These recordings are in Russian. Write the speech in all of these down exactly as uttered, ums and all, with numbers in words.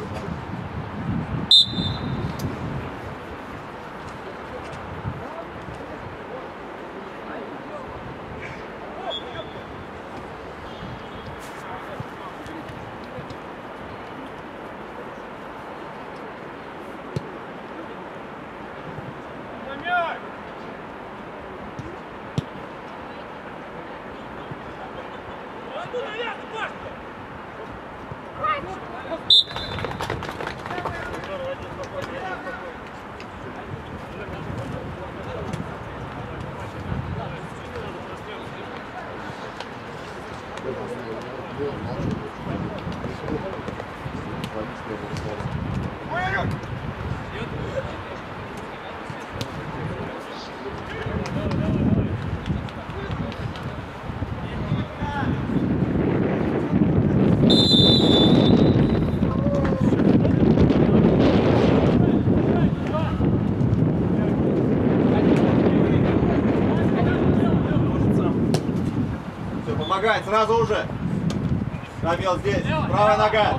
Помогает сразу уже. Рамил здесь. Правая нога.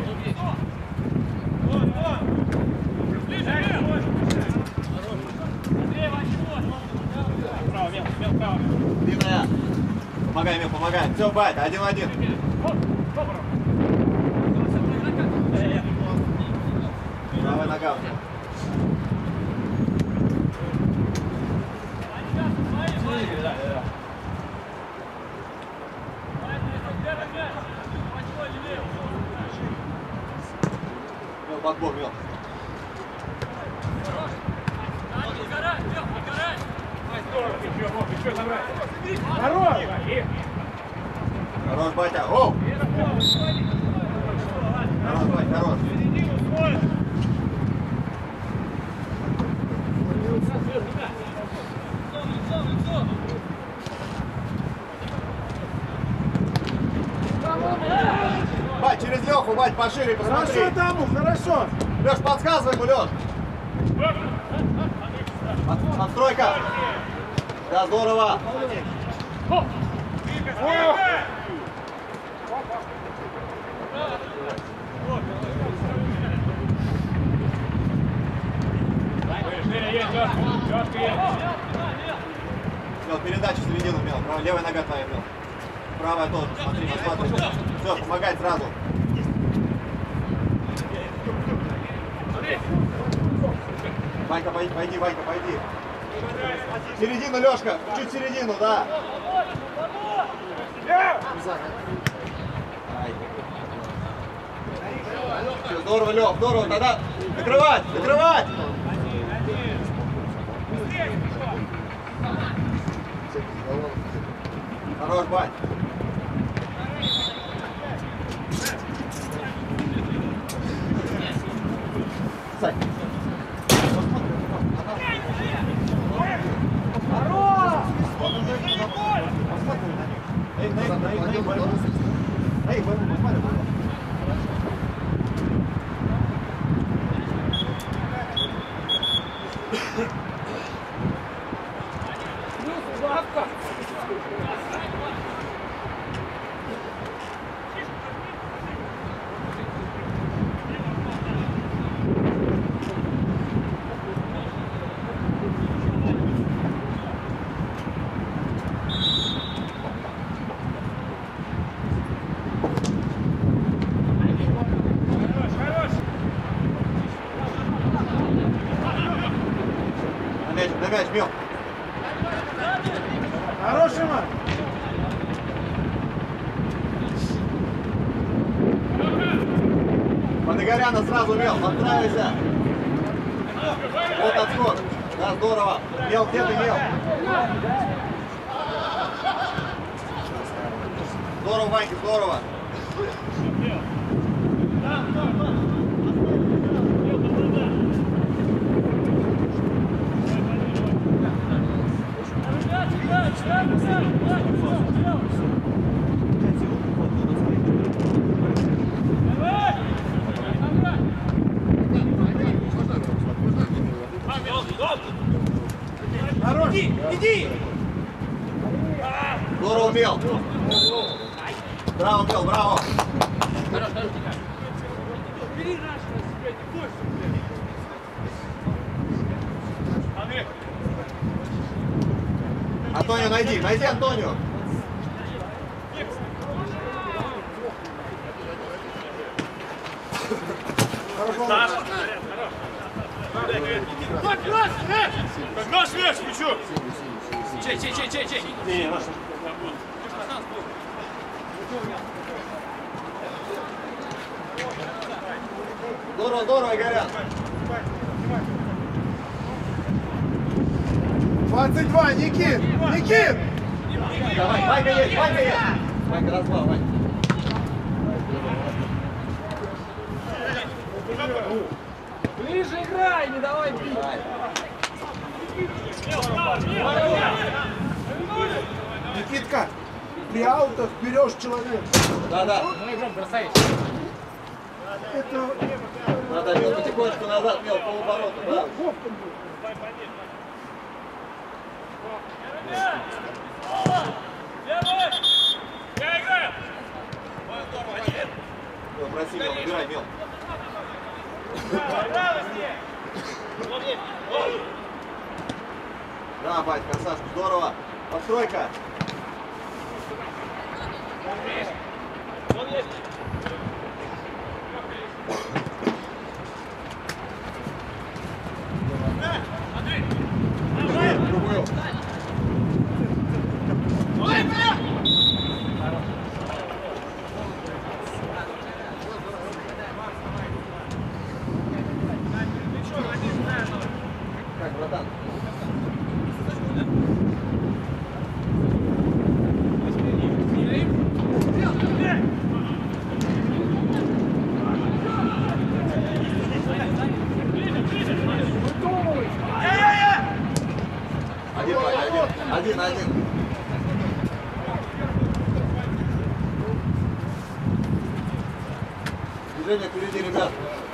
Длинная. Помогай, Мил, помогай. Все, бать, один в один. Правая нога у него. Подбор, Мил. Хорош! Хорош, батя. О! Хорош, батя, хорош. Бать, через Леху, бать, пошире, посмотри. Хорошо, Даму, хорошо. Леш, подсказывай ему, Леш. Под, подстройка. Да, здорово. Мел, передачу в середину, Мел. Прав, левая нога твоя, Мел. Правая тоже. Смотри, посмотри. Все, помогай сразу. Ванька, пойди, пойди, Ванька, пойди. Середину, Лешка, чуть середину, да. Все, здорово, Лёх, здорово, тогда закрывать, закрывать. Хорош, бать. Сань. Эй, эй, эй, эй, борьбу. Эй, борьбу, посмотри, борьбу. На мяч, Мил. Хороший мат. Подогоряна сразу, Мил, подстраивайся. Вот отскок. Да, здорово. Мил, где ты, Мил? Здорово, Ванька, здорово. Хорош. Иди, иди. Здорово, Мил. Браво, Мил, браво. Три раза на себя, не бойся, блядь. Андрей. Антонио, найди, найди Антонио. Саша, хорош. Наш мяч, плечо. Чей, чей, чей, чей, чей. Не, не, наш. Здорово, здорово, Игорян. двадцать два, Никит! Никит! Давай, Ванька есть, Ванька есть. Ванька, разбал, Ванька. Ближе играй, не давай бить. Никитка, при аутах берешь человека. Да, да. Бросаешь. Это... Надо мел потихонечку назад, мел полуборота. Да. Я играю. Мел, проси, мел, набирай, мел. Да, бать, красавчик, здорово. Подстройка. Другую. Как, братан? Один, один, один, один. Движение впереди, ребят.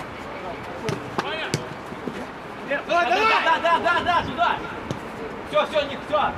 Давай, давай! Да, да, да, да, сюда! Все, все, Ник, все!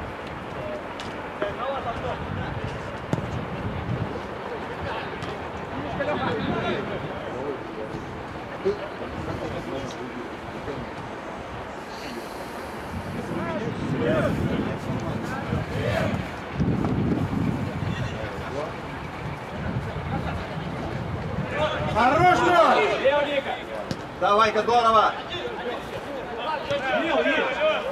Хорош, Лёш! Лево, Ника! Давай-ка, здорово! Мил, Мил!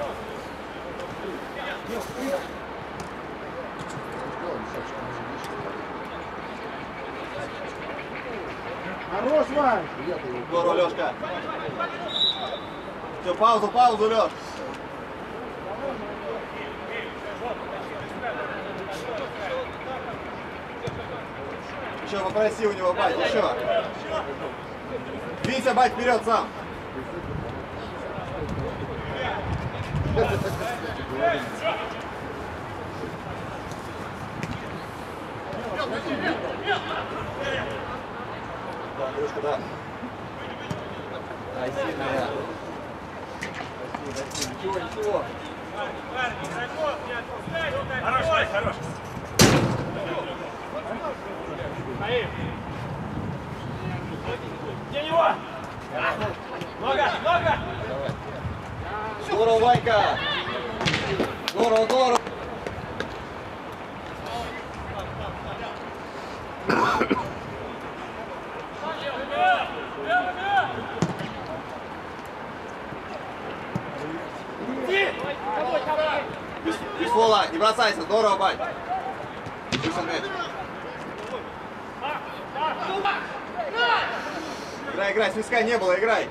Хорош, Вань! Здорово, Лёшка! Все, паузу, паузу, Лёш! Еще попроси у него, бать, еще! Витя, бать, вперед сам! Да, Андрюшка, да. Ай, сильная. Ничего, ничего. Хорош, Вань, хорош! Где него? Нога, нога! Здорово, Ванька! Здорово, здорово! Без, без фола, не бросайся, здорово, бать! Держи мяч. Играй, играй, свистка не было, играй!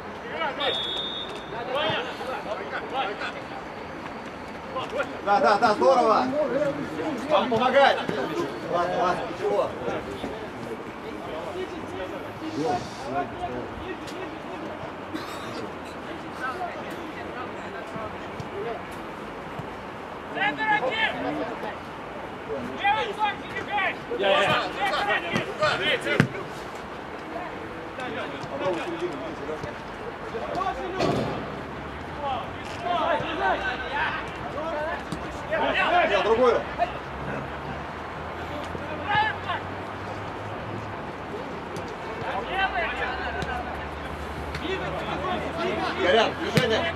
Да, да, да, здорово! Вам помогать! Ладно, ладно, ничего. Центр один! Левый фланг перебегай! Я, я. Попробуй середину, видите, да? Нет, другую. Горян, движение.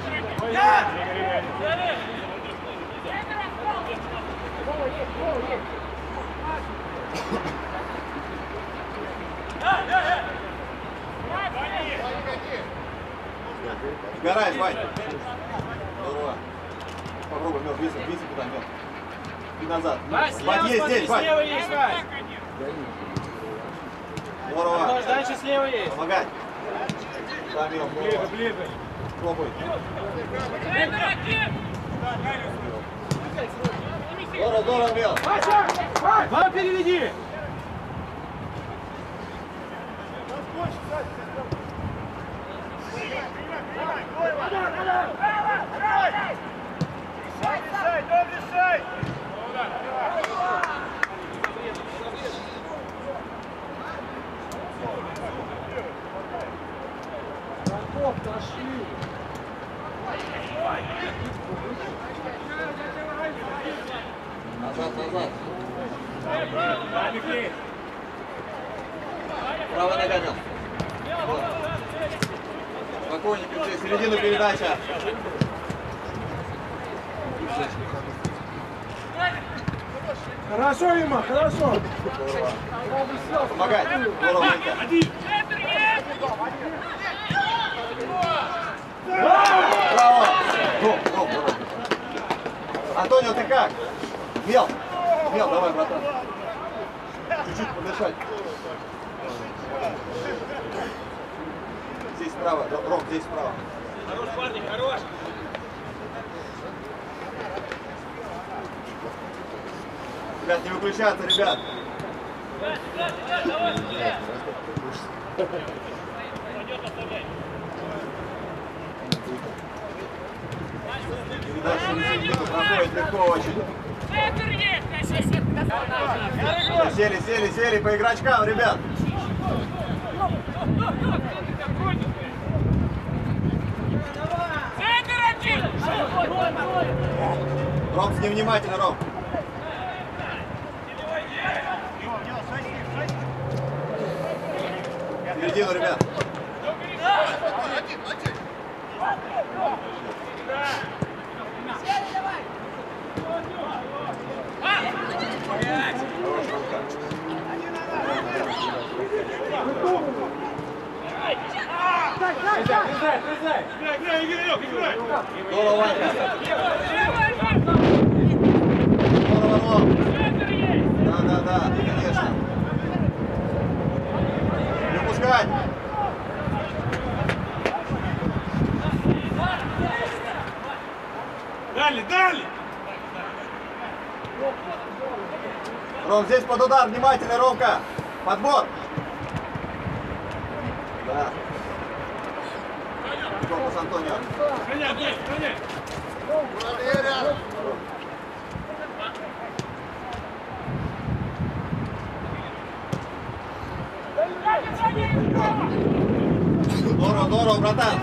Сгораешь, Вань. Здорово. Попробуй, Мел, виси, виси туда, Мел. И назад. Вань, слева Вань, есть смотри, здесь, Вань. слева есть, Вань. Здорово. Антош, дальше слева есть. Помогать. Да, Мел, здорово. ближе. Пробуй. Здорово, здорово, Мел. Вам переведи. Назад, назад. Правая нога, Мел. Спокойненько, здесь середину передача. Хорошо, Има, хорошо. Помогать. Здорово, Ванька. Браво! Ром, Ром, давай. Антонио, ты как? Мел. Мел, давай, братан. Чуть-чуть подышать. Здесь справа. Ром, здесь справа. Хорош, парни, хорош. Ребят, не выключаться, ребят. Передача середину проходит легко очень. Сели, сели, сели по игрочкам, ребят. Ром, с ним внимательно, Ром. Середину, ребят. Здорово, Ванька. Здорово, Ром. Да, да, да, конечно. Не упускать. Дали, дали. Ром, здесь под удар, внимательно, Ромка. Подбор. Да. Корпус Антонио. Гоняй, гоняй, гоняй. Здорово, здорово, братан.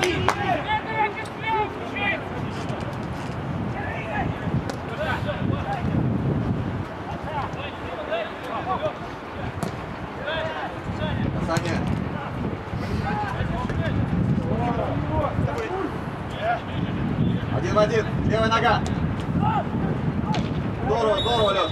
Саня. Один в один. Левая нога. Здорово, здорово, Лёш.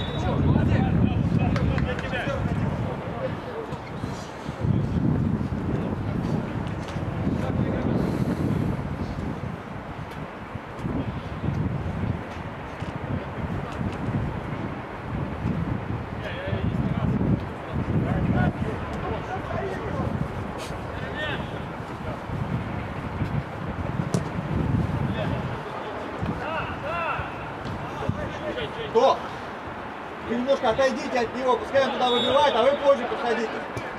Кто? Вы немножко отойдите от него, пускай он туда выбивает, а вы позже подходите.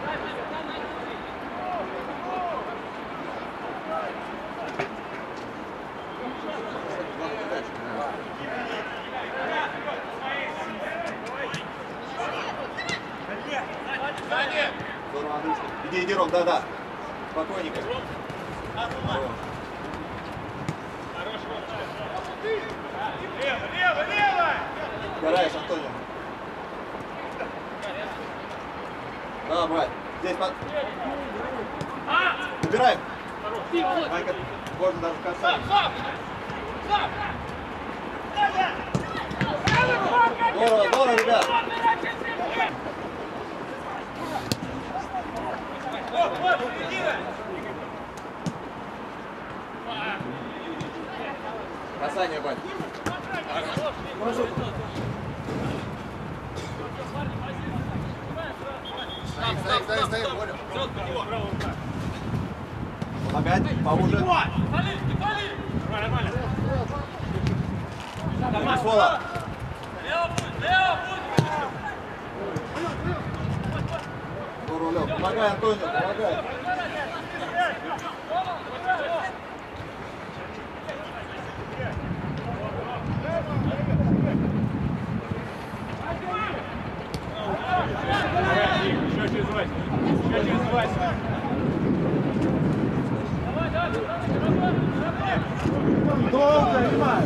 Здорово, Андрюшка. Иди, иди, Ром, да-да. Спокойненько. Лево, лево, лево! Гораешь, Антонио. Да, брат. Здесь под... Убираем. Ванька, можно даже касаться. Здорово, здорово, ребят. Касание, Вань. Стоим, стоим, стоим, Боря. Помогать, поуже. Сола. Здорово, Лёв. Помогай, Антонио, помогай. Еще через Васю. Еще через Васю. Долго, Иман.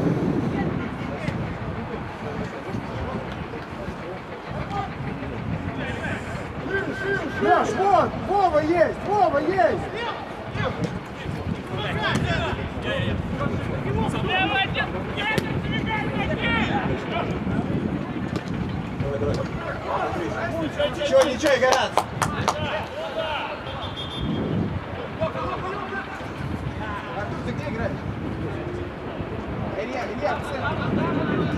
Леш, вот, Вова есть, Вова есть. Ничего, ничего, Игорян. Артур, ты где играешь? Илья, Илья, в центре.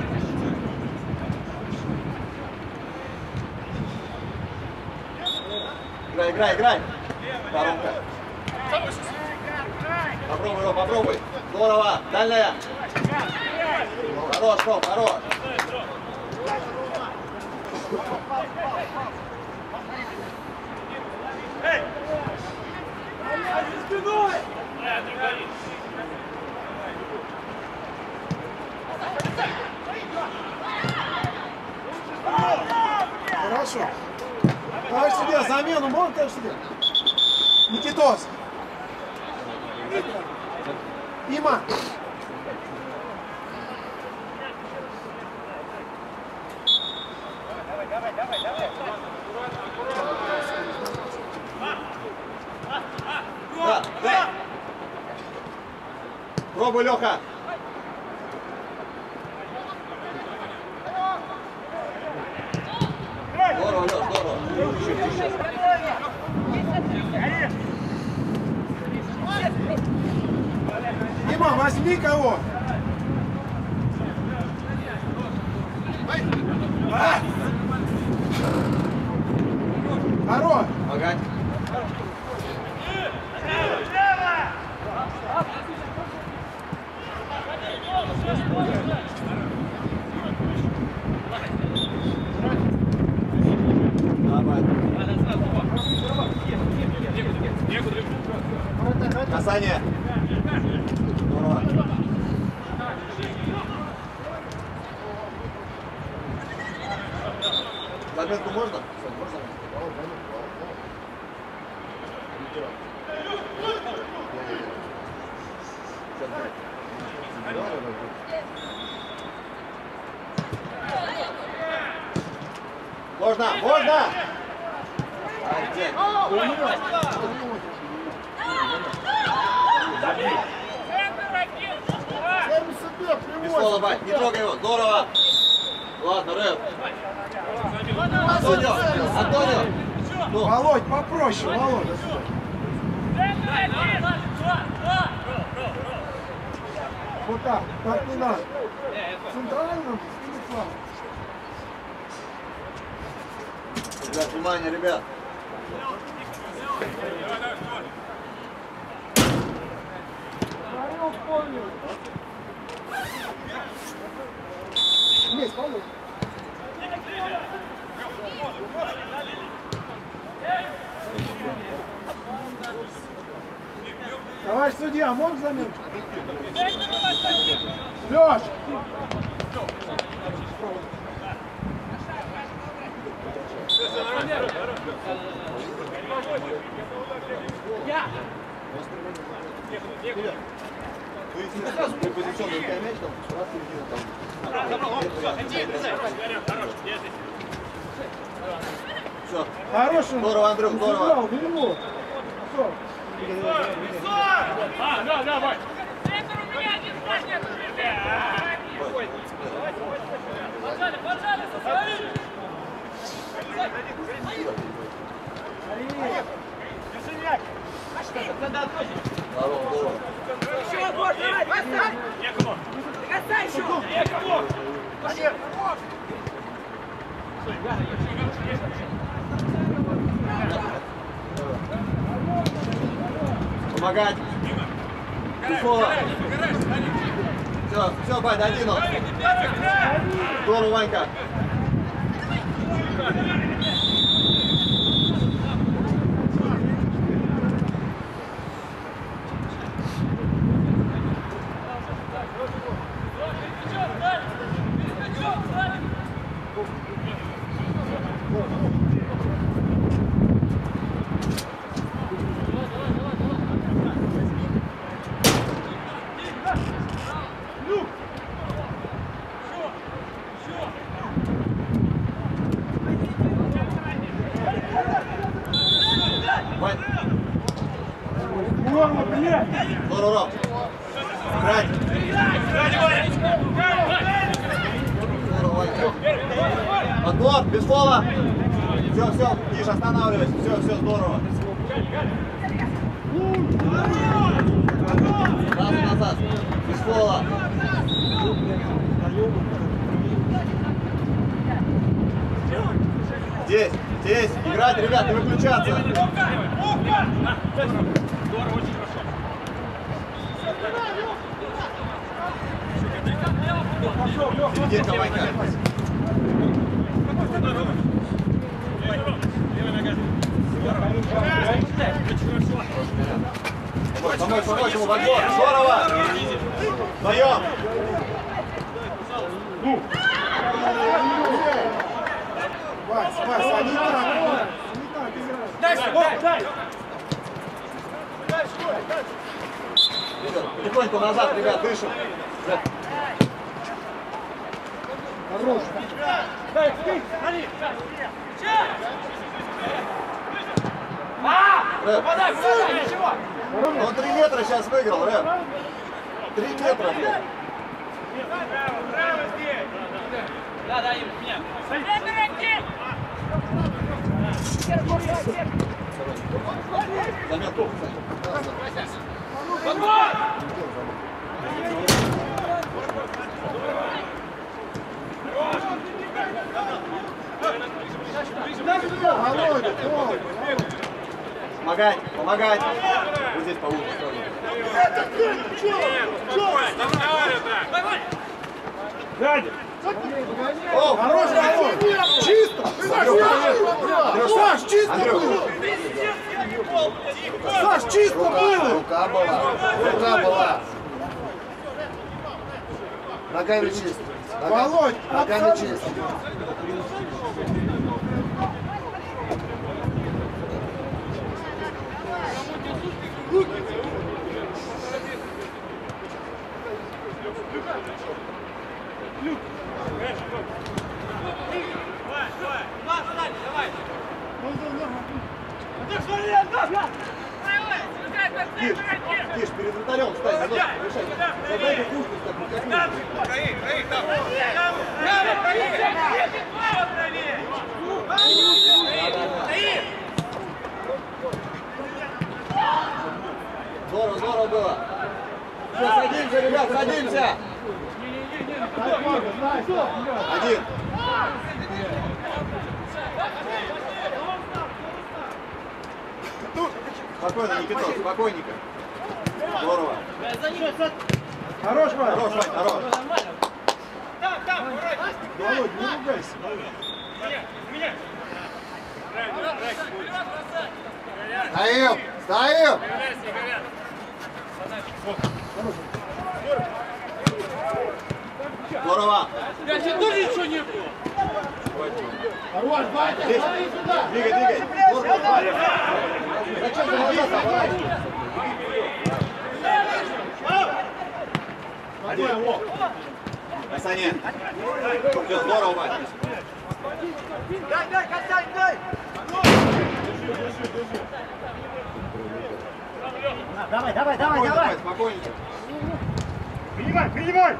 Играй, играй, играй. Коронка. Попробуй, Ром, попробуй. Здорово. Дальняя. Хорош, Ром, хорош. Эй! Спиной! Хорошо. Товарищ судья, замену можно, товарищ судья? Никитос. Има. Да, да. Пробуй, Леха. Здорово, Леш, здорово. Тише, тише. Има, возьми кого. А! Хорош. Помогать. Давай. Касание. Здорово. Заметку можно? Можно? Можно, можно! Один. Пистола, бать, не трогай его, здорово! Ладно, Рэп. Антонио, Антонио! Ну. Володь, попроще, Володь. Вот так, так не надо. Центральным или слабо? Ребят, внимание, ребят. Есть, Володь. Товарищ судья, можно заменить? Леш! Вы если сразу при позиционном мяч, там, раз середина, там. Все. Хороший. Здорово, Андрюх, здорово. Все. А, да, да, Вань. Поджали, поджали, составили! Еще, Гош, давай, поставь! Некому. Касай еще! Некому. Помогать. Тусова. Все, все, Бань, один он. Здорово, Ванька. Здорово, Ром. Играть. Здорово, Ванька. Отбор, без фола. Все, все, Тише, останавливайся. Все, все, здорово. Сразу назад. Без фола. Здесь, здесь. Играть, ребят, не выключаться. Здорово, очень хорошо. Серединка, Ванька. Помочь, помочь ему в отбор. Здорово. Вдвоем. Вась, Вась, они так, они так играют. Дай, дай. Потихоньку назад, ребят, дышим. Хорош. Дай, ты, смотри. А! Попадай, попадай, ничего. Он три метра сейчас выиграл, Рэп. Три метра, блядь. Да, да, Юр, меня. Заметку. Володя, Володя. Помогать, помогать. Вот здесь получше сразу. Сзади. О, Хорош, Володя. Чисто. Саш, чисто Андрюх. было. Саш, чисто было. Рука была. Рука была. Ногами чисто. Нога- Володь, Ногами чисто. Тише, тише, перед вратарем встань, назад, решай. Задай как нужно, как нужно. Здорово, здорово было. Все, садимся, ребят, садимся. Один. Спокойно, Никитос, спокойненько. Здорово. Хорош, Вась. Хорош, Вань, хорош. Володь, не ругайся. Стоим! Стоим! Здорово. Я тебе тоже ничего не было. Хорош, Вася, Здесь. смотри сюда. Двигай, двигай. Здорово, Вань. Зачем за глаза поворачиваешься? Один. Касание. Все, здорово, Вань. Дай, дай, касай, дай! Давай, давай, давай, Спокойно, давай. Вань, спокойненько. Принимай, принимай!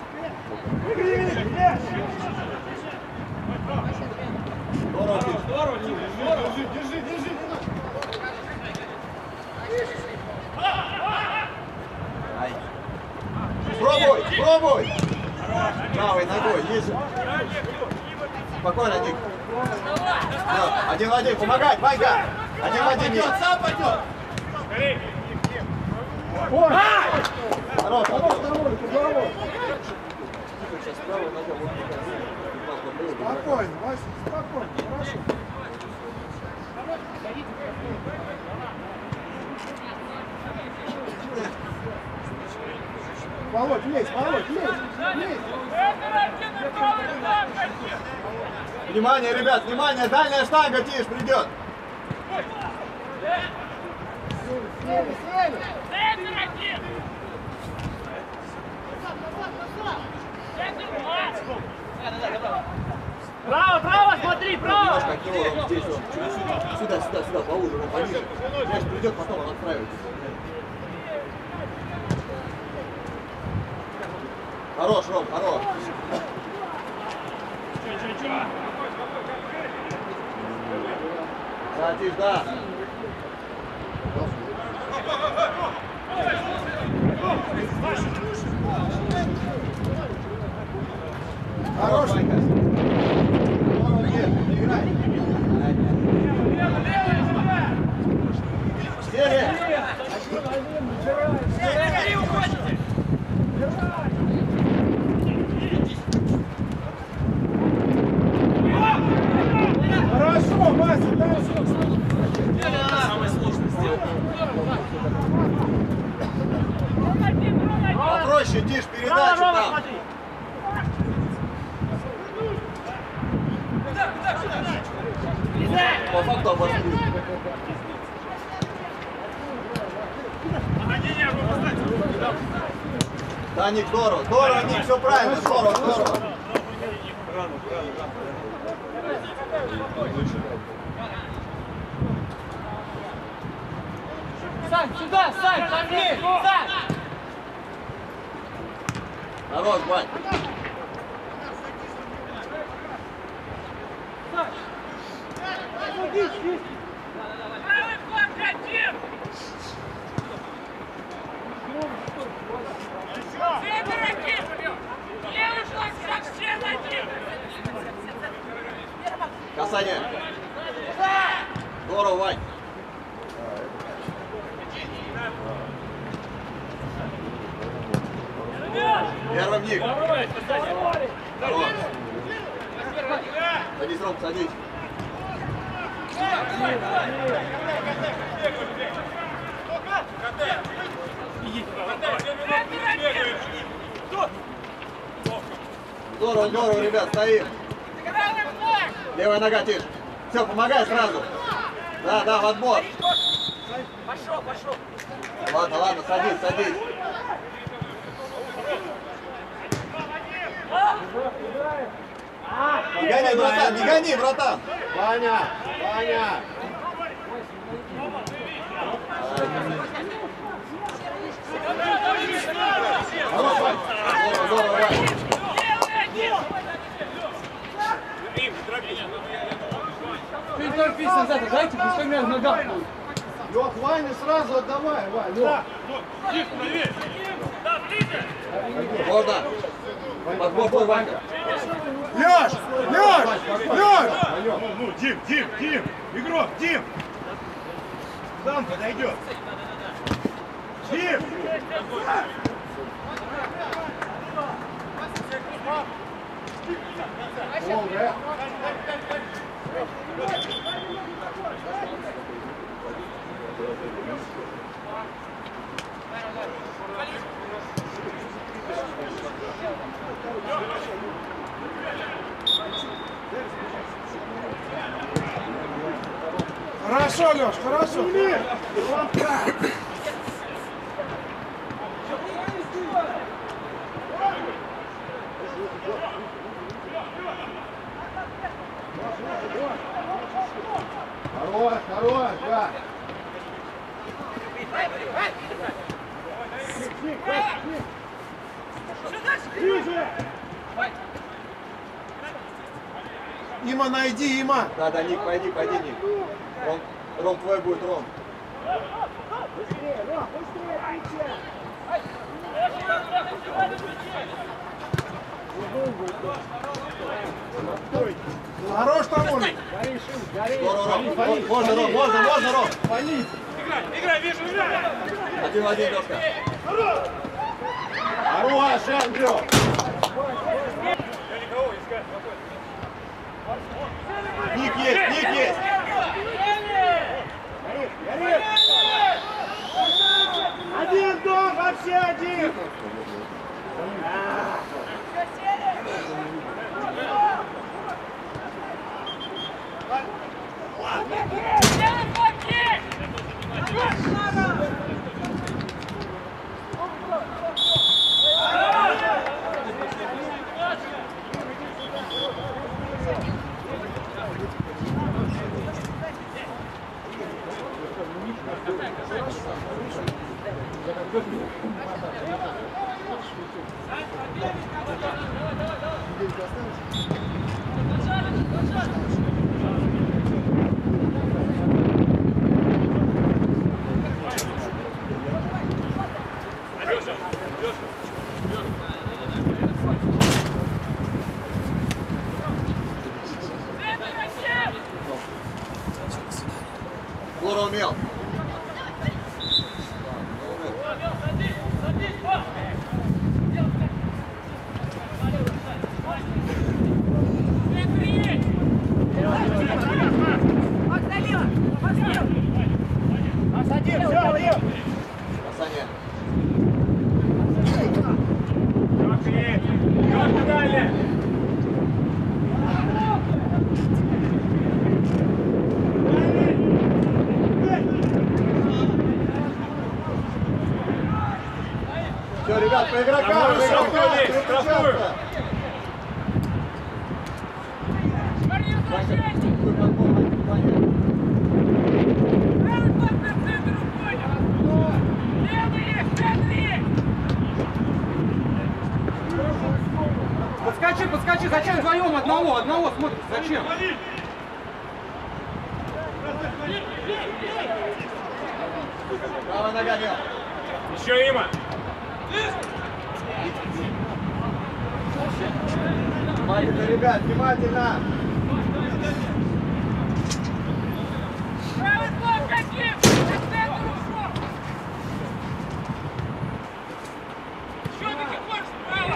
Здорово, Тиш. Здорово, Тим, здорово! Держи, держи, держи! Ай. Пробуй, пробуй! Правой ногой, ниже. Спокойно, Ник. Все, один в один, помогать, Ванька! Один в один, Ник. Сам пойдет! Хорош, хорош. Спокойно, Вася, спокойно, хорошо. Володь, лезь, Володь, лезь, лезь. Внимание, ребят, внимание, дальняя штанга, Тиш, придет. Сели, сели. Право, право, смотри, право! Немножко от него, Ром, здесь, Ром, чуть-чуть. Сюда, сюда, сюда, поуже, Ром, пониже. Мяч придет, потом он отправится. Хорош, Ром, хорош. Да, Тиш, да. Хорош, Ванька. Здорово, Кир, играй. Серия. Скорее уходите! Хорошо, Вася, дальше. Самое сложное сделать. Попроще, Тиш, передачу там. По факту обошли. Да, Ник, здорово, здорово, Ник, все правильно, здорово, здорово. Сань, сюда, Сань, ко мне! Сань! Хорош, Вань. Правый фланг один! Центр один! Левый фланг совсем один! Касание. Здорово, Вань. Первым Ник. Хорош. Садись, Ром, садись. Здорово, здорово, ребят, стоим. Левая нога, Тиш. Все, помогай сразу. Да, да, в отбор. Пошел, пошел! Ладно, ладно, садись, садись. Не гони, братан, не гони, братан. Ваня, Ваня. Хорош, Вань. Здорово, здорово, Вань. Ты торпись назад, дайте, пускай меня в ногах будет. Лёх, Ваня, сразу отдавай, Вань, Лёх. Можно. Подбор твой, Ванька. Лёш! Лёш! Лёш! Ну, ну, Дим, Дим, Дим! Игрок, Дим! Сам подойдет. Дим! Долго. Хорошо, Лёш, хорошо. Хорош, хорош, да. Има, найди, Има! Да, да, Ник, пойди, пойди, Ник. Ром, Ром твой будет, Ром. Быстрее, Ром, быстрее, отличие! Хорош там он! Здорово, Ром. Можно, Ром, можно, можно, Ром. Играй, играй, вижу, играй! Один в один, доска. Хорош, Андрю! Ник есть, Ник есть. Один дом, вообще один! Здорово умел. Касание. Все, ребят, по игрокам, по игрокам, переключаться. Подскочи, подскочи, зачем вдвоем одного, одного смотришь, зачем? Правая нога, Мел. Еще Има. Внимательно, ребят, внимательно. Правый блок каким? Центр ушел. Все-таки корпус справа.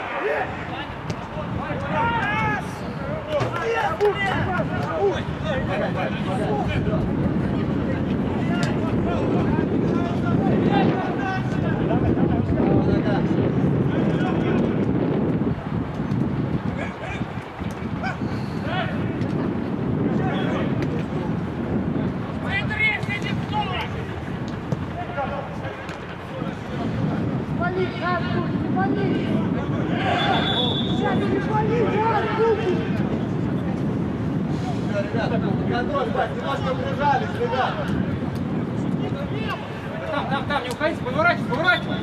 Центр есть, иди в сторону. Вали, Артур, не вали! Сейчас не вали, Артур! Все, ребят, контроль, так, немножко прижались, ребят. Там, там, там, не уходите, поворачивай, поворачивай.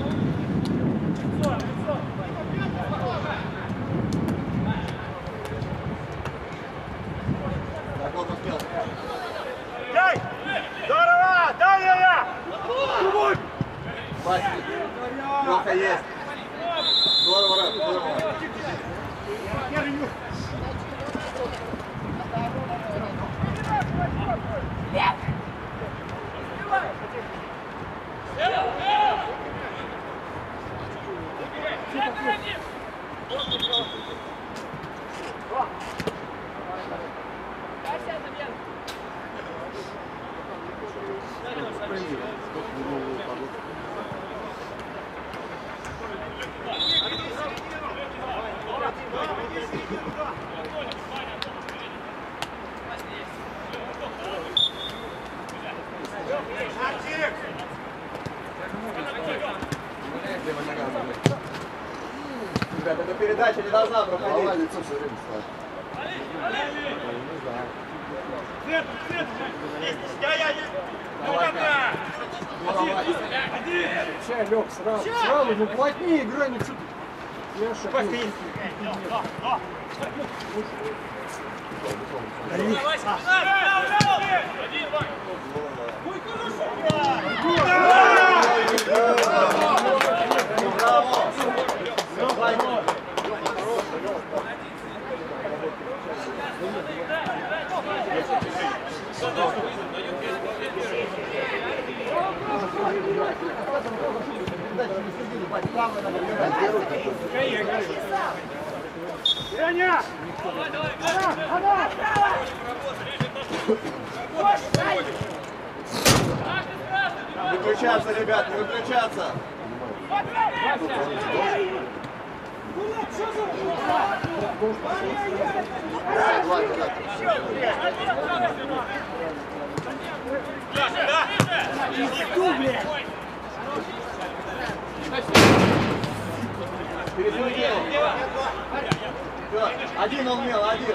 Так, вот успел. Дай! Здорово! Дай, я, я! Вась, Леха есть. Здорово, Рэп, здорово. Центр один. Ребят, эта передача не должна проходить. Голова лицо все время ставит. Здорово. Чай, Лёг, сразу, сразу, ну плотнее играй, ну что ты? Женя! Не выключаться, ребят, не выключаться. Пересудил. Все, один он мел, один.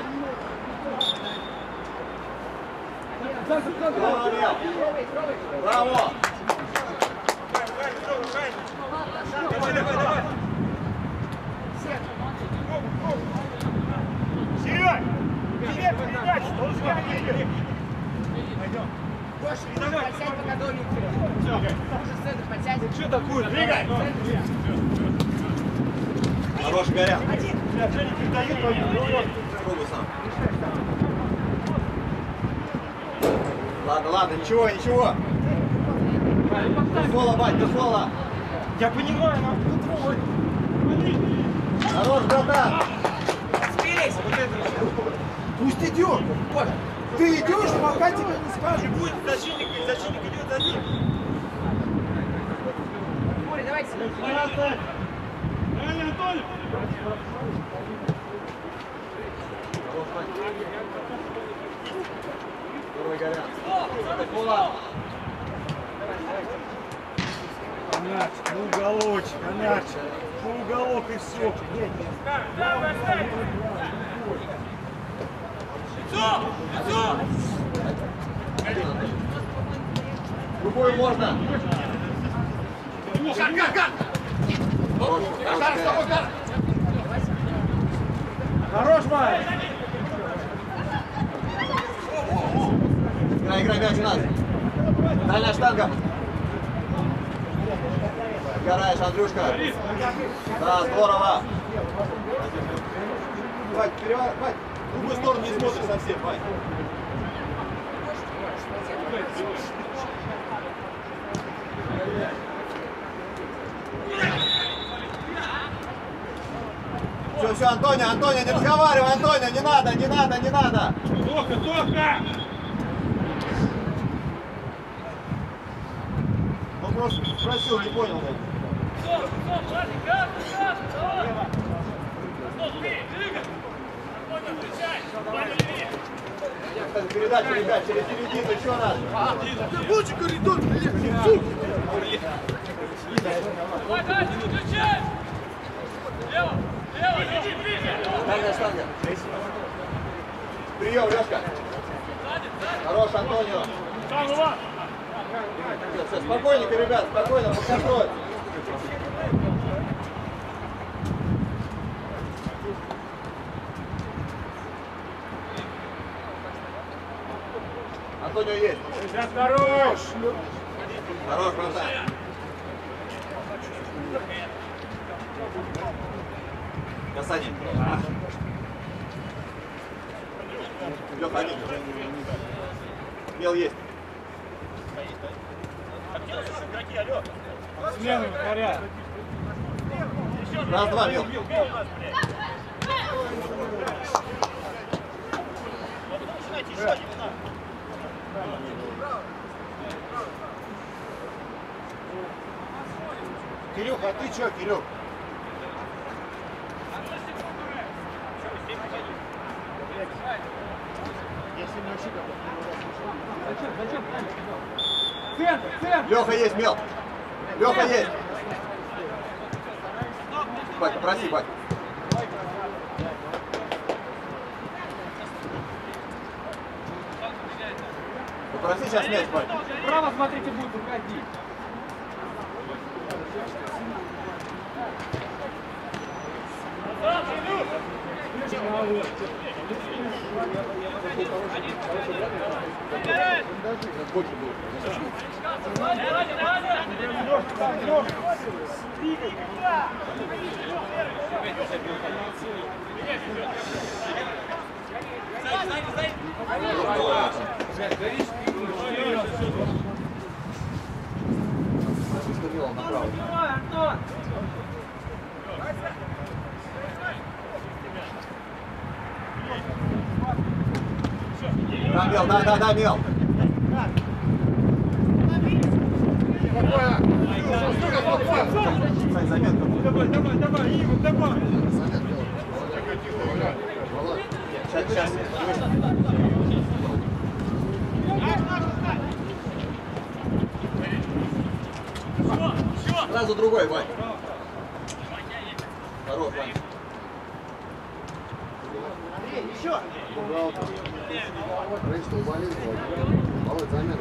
Он мел. Браво. Серег! Серег, передача! Пойдем. Подсядь, пока до Виктора. Уже в центр подсядь. Что такое? Двигай! Хорош, горят. Женя, передает твою. Пробуй сам. Ладно, ладно, ничего, ничего. До фола, бать, до фола. Я понимаю, но тут твой. Хорош, братан. Пусть идет. Ты идешь, пока тебе не скажут. Будет защитник, и защитник идет за ним. Боря, давайте. Правильно, Анатолий? Здорово, горят. До фола. Мяч, ну уголочек, а мяч. Ну уголок и все. Лицо! Лицо! Другую можно. Гар, гар, гар! Гар, с тобой, гар! Хорош, Майя! Играй, играй, мяч у нас. Дальняя штанга. Гораешь, Андрюшка. Да, здорово. Вать, переворот, Вать. В другую сторону не смотришь совсем, Вать. Все, все, Антонио, Антонио, не разговаривай, Антонио, не надо, не надо, не надо. Тоха, Тоха! Он просто спросил, не понял. Стоп, стоп, Владик, гар, гар, давай! Стоп, двигай, двигай! Антонио, встречай! Ваня, леви! Передача, ребят, через середину еще раз. Лучше коридор, блядь! Давай, Ваня, включай! Лево, лево, иди ближе! Дальняя штанга. Прием, Лешка. Хорош, Антонио. Там, Иван! Все, все, спокойненько, ребят, спокойно, под контроль. Антонио есть. Сейчас хорош! Хорош, братан. Касание. Леха, один. Мел есть. Смену творят. Раз, два, Мел. Кирюх, а ты что, Кирюх? Если не ошибка, Зачем, зачем? Центр, центр! Леха есть, Мел. Леха есть. Бать, проси, Бать. Попроси сейчас мяч, Бать. Право, смотрите, будет уходить. Да, Мел, да, да, да, Мел. Сань, заметка. Давай, давай, давай, Игорь, давай. Сейчас, сейчас. Сразу другой, Вань. Хорош, Вань. Андрей, еще! Раньше уболел, Володь, замену.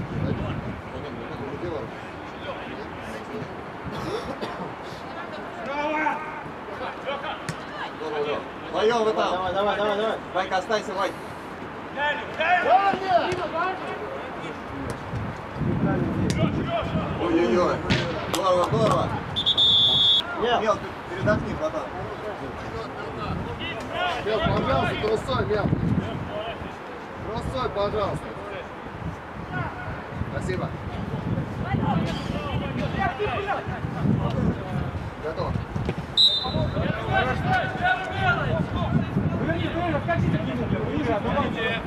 Вдвоем вы там. Давай, давай, давай, давай. Ванька, останься, Вань. Ой-ой-ой. Здорово, здорово. Мел, ты передохни, братан. Мел, пожалуйста, трусой, Мел. Трусой, пожалуйста. Спасибо. Готово. Вы не тоже скачите к нему, ближе, отдавайте.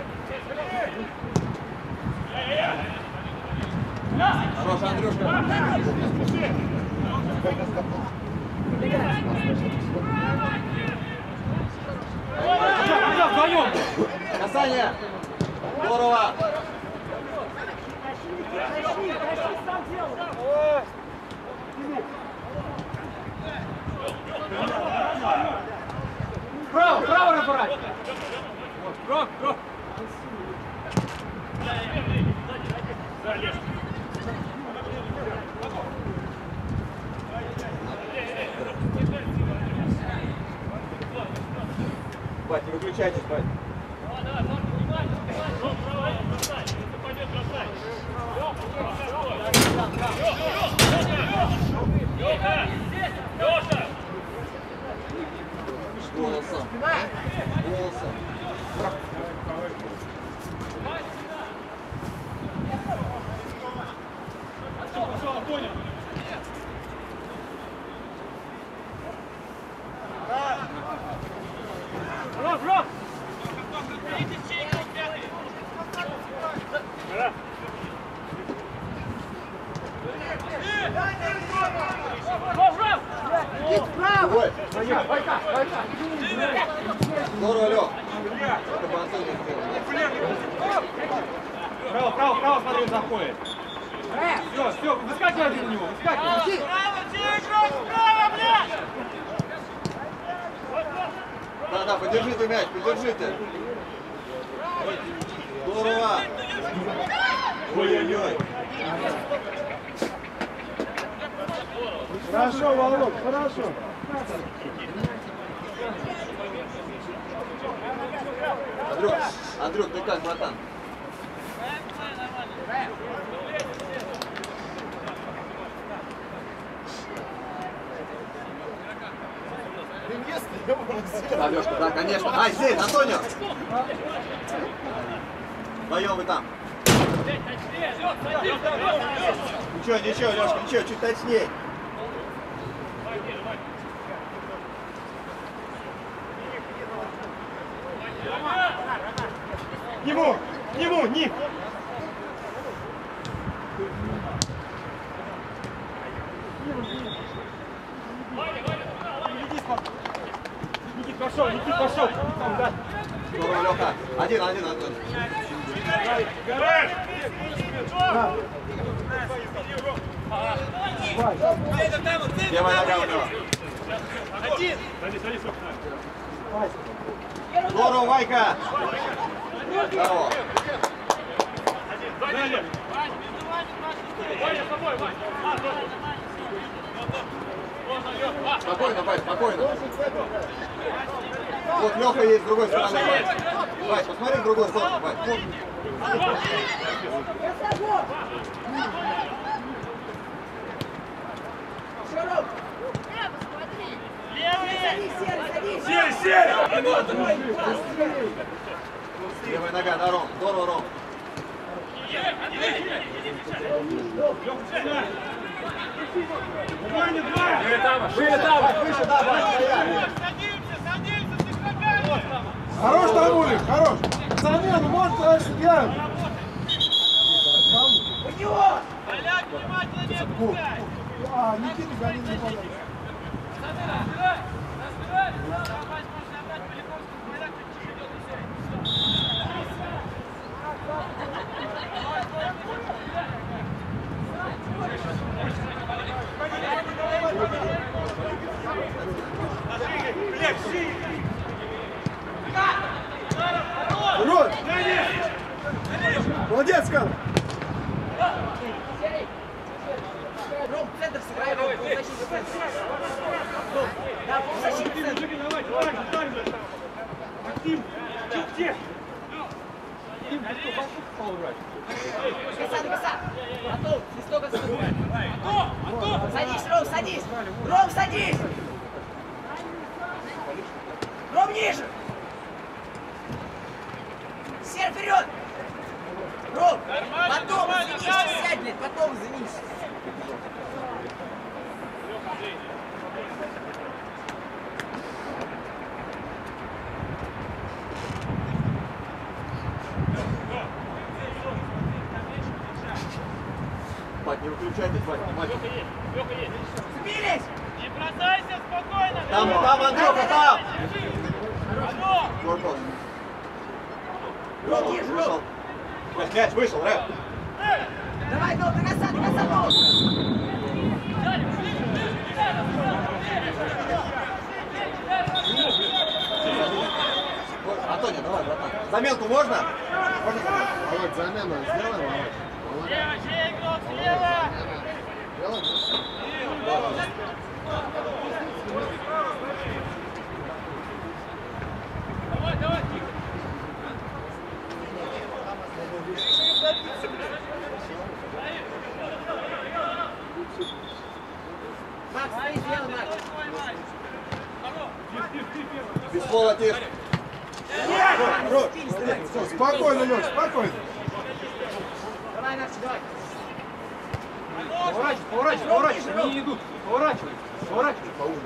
Хорош, Андрюшка. Вдвоем! Касание. Здорово. Право, право разбирать! Рок, рок! Бать, не выключайтесь, бать. Голосом. Голосом. Рок, рок! Ой. Здорово, Лёх. Это бы Антоний сделал. Право, право, право, смотри, он заходит. Все, все, выскакивай один у него, выскакивай. Да, да, подержите мяч, подержите. Здорово. Ой-ой-ой. Хорошо, Володь, хорошо. Андрюк, Андрюк, ты как, братан? Да, Лёшка, да, конечно. Ай, здесь, Антонио! Вдвоем вы там. Ничего, ничего, Лёшка, ничего, чуть точнее. К нему, к нему, Ник. Никит пошел, Никит пошел. Там, да. Здорово, Лёха. Один, один, Антон. Левая нога у него. Здорово, Вайка. Здорово. Ваня, с тобой, Вань! А, тоже! Вот он, Лёх, а! Спокойно, Вась, спокойно. Вот Леха есть с другой стороны, Вась. Вась, посмотри в другую сторону, Вась. Вот. Сели, сели! Левая нога на Ром. Здорово, Ром. Внимание, два! Выше, да, выше, да, Вась, стоять. Садимся, садимся, ты шагай! Хорош, Тамулик, хорош! Замену, может, товарищ судья! Поляк, внимательно не отпускай! А, Никита, гони не подал. Вперед! Молодец, Кал! Ром, центр сыграй, Ром, полузащитный центр. Да, полузащитный центр. Давай, давай, так же. Максим, где? Коса, коса. Готов, свисток отступай. Садись, Ром, садись. Ром, садись. Ром, ниже. Сер, вперед. Ром, потом извинишься, сядь, блядь, потом извинишься. Вась, не выключайтесь, Вась, внимательно. Сбились. Не бросайся, спокойно! Там, там, Андрюха, там! Алло! Горкос. Ром, ниже, Вышел. Ром. Вась, мяч вышел, рэп. Давай, Дол, до конца, до конца, Дол. Антоний, давай, братан. Заменку можно? Можно заменку? Володь, замену сделай, Володь. Володь, Слева, чей игрок, слева! делай. Давай, давай! Макс, ты сделал, Макс. Без слова тихо. Спокойно, Леш, спокойно. Давай, Макс, давай. Поворачивай, поворачивай, поворачивай, они не идут. Поворачивай, поворачивай.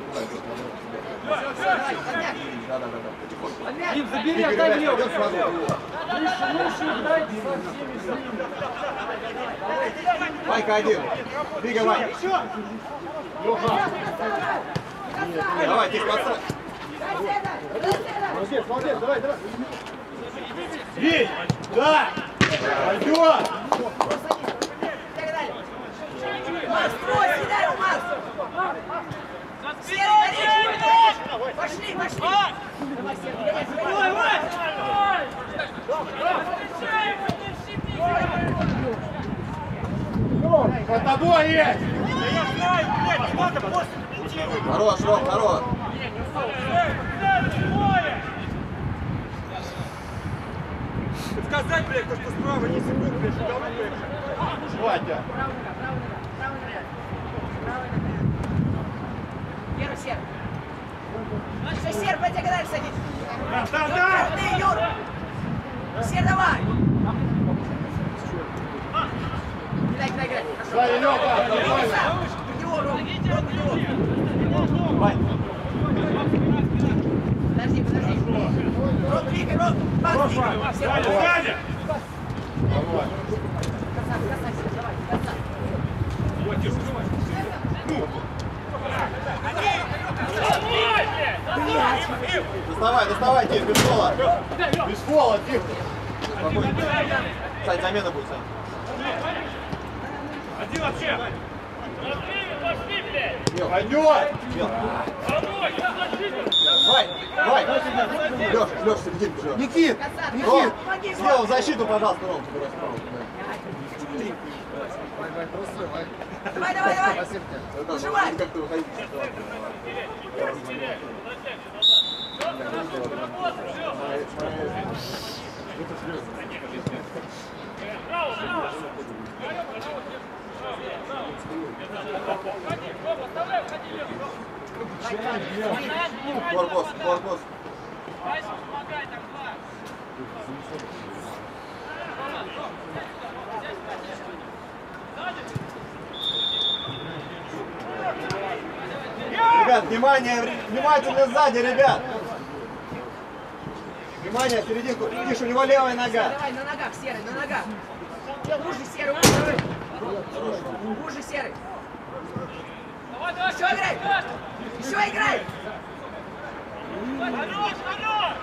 Давай, подняк. Да, да, да, да. Потихоньку. Подняк. Дим, забери, Игорь, отдай мяч мне. пойдет сразу. Выше, выше, дайте со всеми своими. Ванька один. Двигай, Вань. Давай, тихо, подставь. Молодец, молодец, давай, давай. Есть! Да! Пойдет! Макс, строй, съедай его, Макс. Серый, горячий, пошли, пошли. Давай, Серый, горячий, горячий. Под тобой есть! Хорош, Ром, хорош. Сказать, блядь, то, что справа не секунд, блядь, давай, блядь. Ватя. Вера, Сер. Все, Сер, по диагонали садись. Да, да, да! Ты, Юр. Сер, давай. Кидай, кидай, кидай. Давай, Лёха, нормально. В него, Ром, Ром, в него. Вань. Подожди, подожди. Ром, двигай, Ром. Макс, двигай. Сер, Сзади, давай. сзади! Давай. Коса, коса, Сер, давай, коса. Доставай, доставай, тихо, без фола. Без фола, тихо. Спокойно. Сань, замена будет, Сань. Один вообще. Пошли, блядь! Пойдет! Мел. Домой, я защитник! Вань, Вань. Лёш, Лёш, серединку, Лёш. Никит! Ром, Помоги, сделал Ром. защиту, пожалуйста, Ром. Забирай справа. Вань, трусой, Вань. Давай, давай, давай! Спасибо тебе. Нажимай! Как-то выходить. Корпус, корпус. Ребят, внимание, внимательно сзади, ребят. Внимание, серединку. Видишь, у него левая нога. Давай, на ногах, Серый, на ногах. Уже Серый, уже. Уже Серый. Еще играй. Еще играй. Хорош, хорош!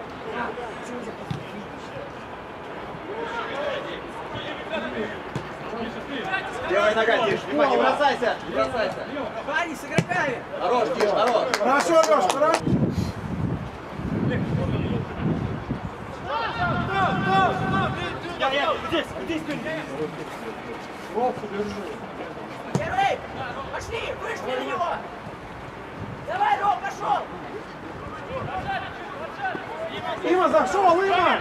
Левая нога, Тиш. Внимание, не бросайся, не бросайся. Парни, с игроками. Хорош, Тиш, хорош. Хорошо, Леш, хорошо. Я, я, здесь, здесь, здесь. Серый, пошли, вышли на него. Давай, Ром, пошел. Има зашел, Има!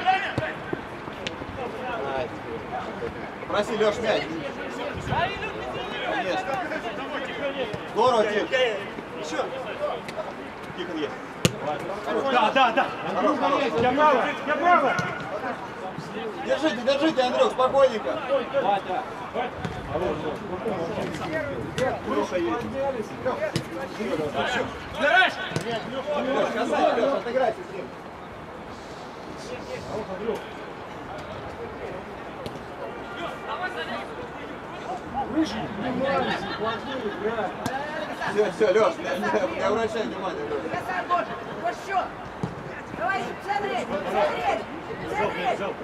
Проси, Леш, мяч. Конечно. Здорово, Тиш. Еще. Тихон есть. Да, да, да. Хорош, хорош. Я право, я право! Держите, держите, Андрюх, спокойненько. Леша есть. Забираешь? Леш, касайся, Леш, отыграйся с ним. Все, все, Леш, не, не обращай внимания, Леш. Касай, Гоша, вот счет. Давай, в центре, в центре, в центре.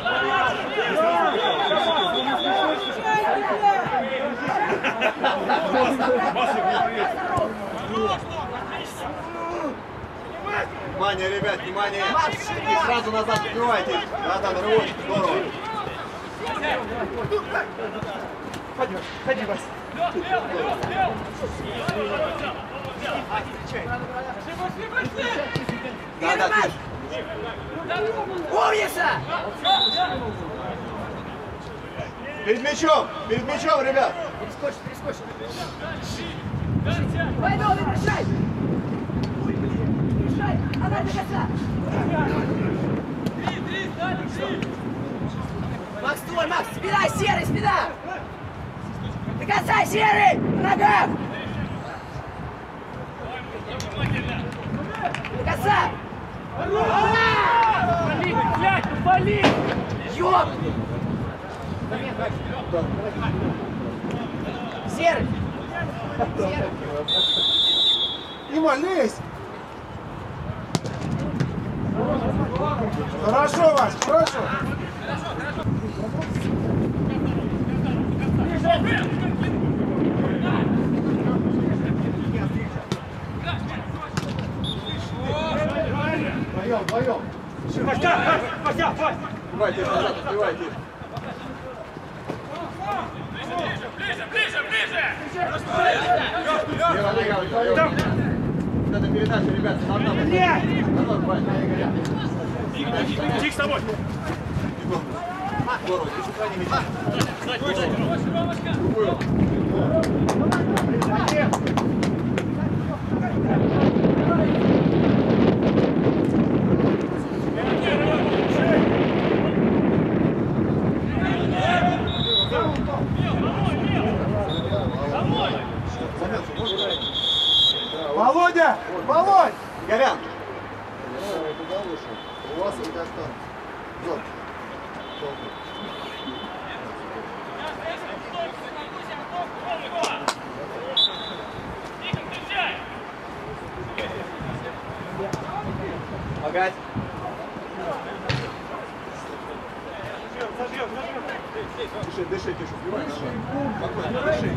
Внимание, ребят, внимание! И сразу назад убивайте! Натан, рывочек, здорово! Ходи, ходи, Вась. Да, да, Тиш. Умница! Перед мячом! Перед мячом, ребят! Перескочь, перескочь. Давай, давай, решай! Решай! Она до конца! Макс, твой, Макс! Спина, Серый, спина! До конца, Серый! На ногах! До конца! Вали, блядь, ну вали! Ёб! Серый! Серый! Има, лезь! Хорошо, Вась, хорошо! Вдвоем, вдвоем. Вася, Вася, Вася. Успевай, Тиш, назад, успевай, Тиш. Ближе, ближе, ближе! Левая нога, вдвоем. Вот эта передача, ребят, назад. Назад, Вань. Тих с тобой. Здорово, Тиш, сохрани мяч. Другую. Володя! Володь! Горян! Туда вышел. У вас и каштан. Зон. Помогать. Дыши, дыши, Тиша, сбивай. Спокойно, дыши.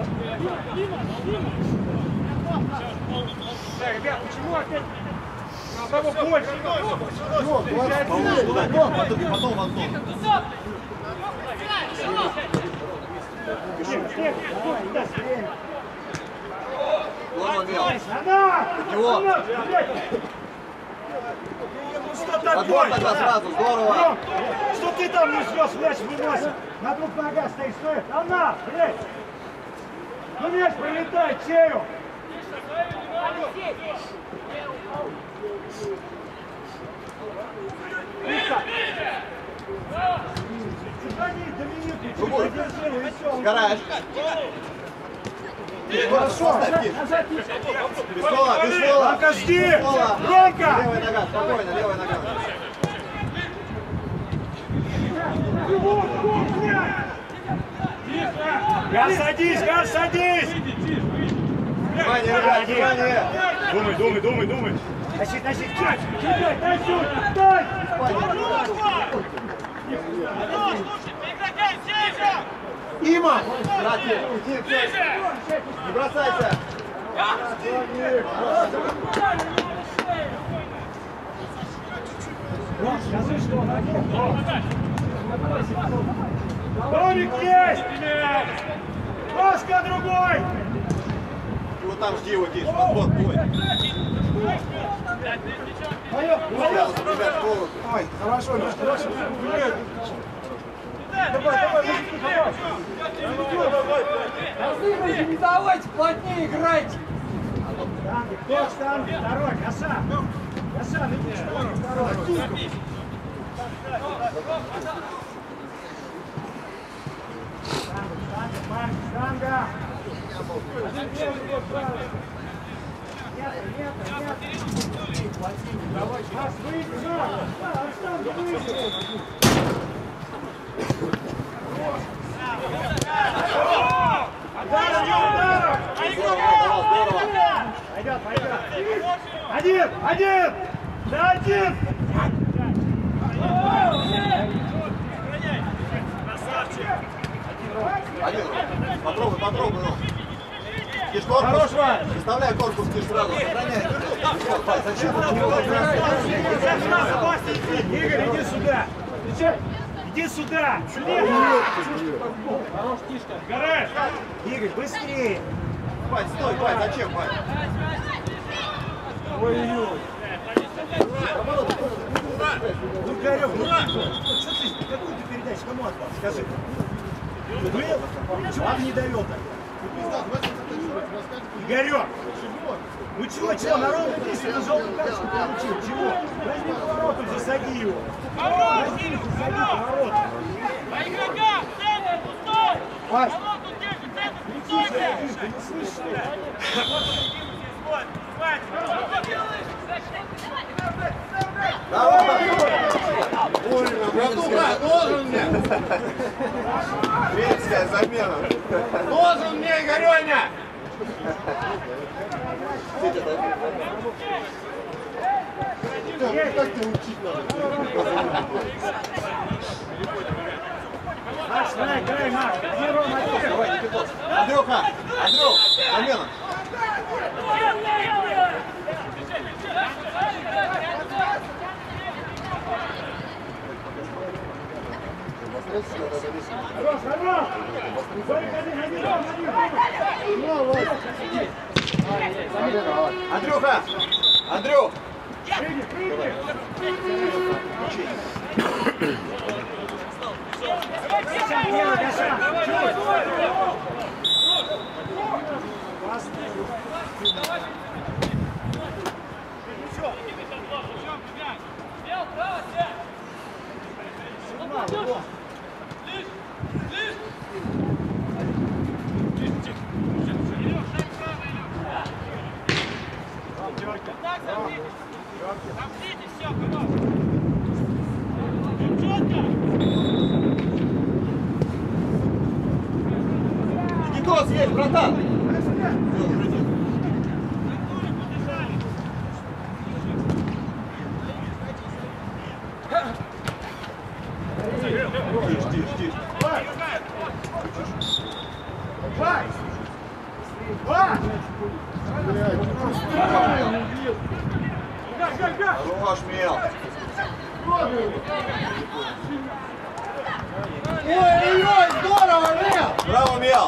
Да, ребят, почему опять? Того больше. Получше туда, потом, и потом в Антон. Здорово, Мел. Его. Ну что Отбор такое? тогда сразу, здорово. Что ты там не ждешь, мяч выносит? На двух ногах стоишь, стоит. Она, блядь. Ну мяч пролетает, чею. Сгораешь. Хорошо, без кола, без кола. Ромка, жди! Без кола. Ромка! Левая нога, спокойно, левая нога. Газ, садись, газ, садись! Внимание, ребят, внимание! Думай, думай, думай, думай. Тащи, тащи, чуть, чуть, дай сюда, дай! Има! Братья, уйди, не бросайся! Скажи, что домик есть! Паска другой! И вот там жди его, Тиш, подбор твой. Пожалуйста, ребят, голову. Ой, хорошо, Леш, хорошо. Давай, давай, давай. Разыгрывайте, не давайте, плотнее играйте. Штанги, кто штанги? Второй, коса. Коса, иди, второй. Штанга, штанга, парень, штанга. Нет, нет, нет. Давай, Маш, выйди, Маш. Штанга, выйди. Пойдет, пойдет. Один, один, да один. Один, попробуй, попробуй. Тиш, корпус. Хорош, Вань. Выставляй корпус, Тиш, сразу. Сохраняй. Зачем? Игорь, иди сюда. Иди сюда. Хорош, Тишка. Гараж. Игорь, быстрее. Вань, стой, Вань, зачем, Вань? Ой-ой-ой. Ну, Игорек, ну что ты, какую ты передачу кому отдал? Скажи. Был? Чего он не дает так? Игорек! Ну чего, чего, на ровном месте ты желтую карточку получил? Чего? Возьми поворот, засади его. Возьми, засади поворот. А игрока! Центр пустой! Паш. Поворот тут держит, центр Ты пустой! не слышишь, что ли? Давай! Братуха, должен мне! Третья замена. Должен мне, Игорёня! Как тебя учить надо? Макс, играй, играй, Макс. Иди, Рома, иди. Давай, Никитос. Андрюха! Андрюх! Замена! Хорош, хорош. Один, один, один, один. Андрюха! Андрюх! Прыгни, прыгни. Гошан, делай, Гошан. Замкните все, команда! Четко! Никитос есть, братан! Тише, тише, тише. Вай! Вай! Хорош, Мел. Ой-ой-ой, здорово, Мел! Браво, Мел.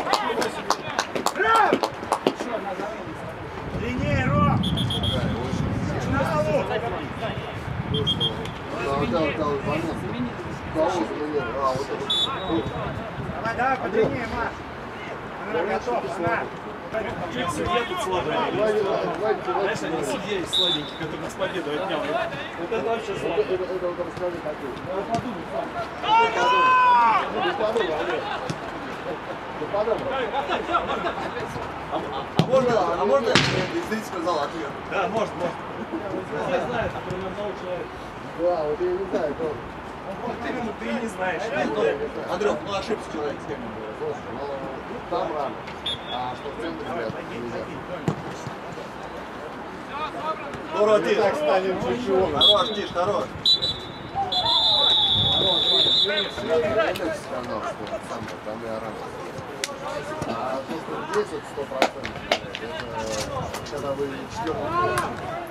Длиннее, Ром! На полу! Давай, давай, подлиннее, Маш! Она готова, она! Судья тут сложный. Знаешь, они судья есть сладенький, который нас победу отнял. Вот это вообще слабо. А, а можно, а можно из зрительского зала ответ? Да, может, может. Я знаю, который нам знал человек. Да, вот я не знаю, кто. Вот именно ты не знаешь. Андрюх, ну ошибся человек с кем. Слушай, ну там рано. А что в центре ребят? Здорово, Тиш. Так станем чуть-чуть. Хорош, Тиш, хорош. Сказал, что сам там я рано. А то, что здесь, это сто процентов. Это когда вы четвертый.